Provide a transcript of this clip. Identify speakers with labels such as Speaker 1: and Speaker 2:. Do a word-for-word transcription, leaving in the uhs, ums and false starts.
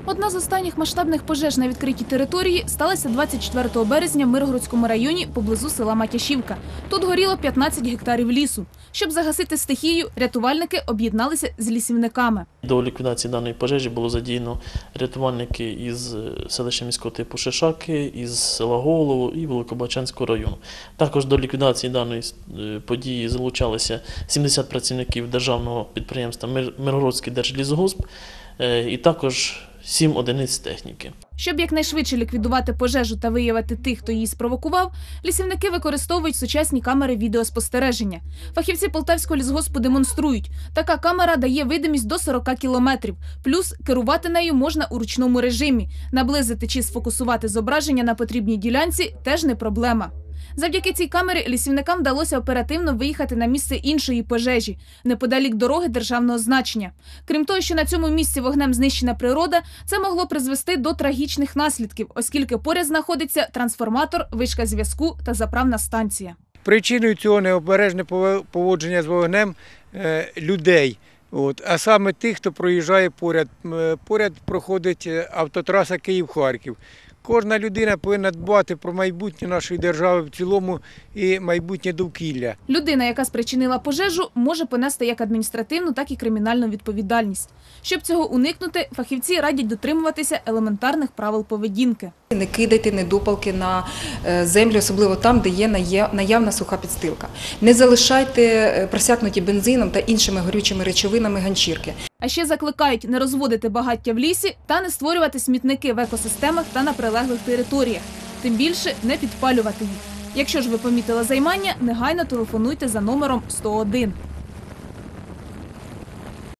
Speaker 1: Одна з останніх масштабних пожеж на відкритій території сталася двадцять четвертого березня в Миргородському районі поблизу села Матяшівка. Тут горіло п'ятнадцять гектарів лісу. Щоб загасити стихію, рятувальники об'єдналися з лісівниками.
Speaker 2: До ліквідації даної пожежі було задіяно рятувальники із селища міського типу Шишаки, із села Голово і Великобачанського району. Також до ліквідації даної події залучалися сімдесят працівників державного підприємства Миргородський держлісгосп і також сім одиниць техніки.
Speaker 1: Щоб якнайшвидше ліквідувати пожежу та виявити тих, хто її спровокував, лісівники використовують сучасні камери відеоспостереження. Фахівці Полтавського лісгоспу демонструють, така камера дає видимість до сорока кілометрів, плюс керувати нею можна у ручному режимі. Наблизити чи сфокусувати зображення на потрібній ділянці теж не проблема. Завдяки цій камері лісівникам вдалося оперативно виїхати на місце іншої пожежі, неподалік дороги державного значення. Крім того, що на цьому місці вогнем знищена природа, це могло призвести до трагічних наслідків, оскільки поряд знаходиться трансформатор, вишка зв'язку та заправна станція.
Speaker 3: Причиною цього необережне поводження з вогнем людей, от, а саме тих, хто проїжджає поряд. Поряд проходить автотраса Київ-Харків. Кожна людина повинна дбати про майбутнє нашої держави в цілому і майбутнє довкілля.
Speaker 1: Людина, яка спричинила пожежу, може понести як адміністративну, так і кримінальну відповідальність. Щоб цього уникнути, фахівці радять дотримуватися елементарних правил поведінки.
Speaker 4: Не кидайте недопалки на землю, особливо там, де є наявна суха підстилка. Не залишайте просякнуті бензином та іншими горючими речовинами ганчірки.
Speaker 1: А ще закликають не розводити багаття в лісі та не створювати смітники в екосистемах та на прилеглих територіях. Тим більше не підпалювати їх. Якщо ж ви помітили займання, негайно телефонуйте за номером сто один.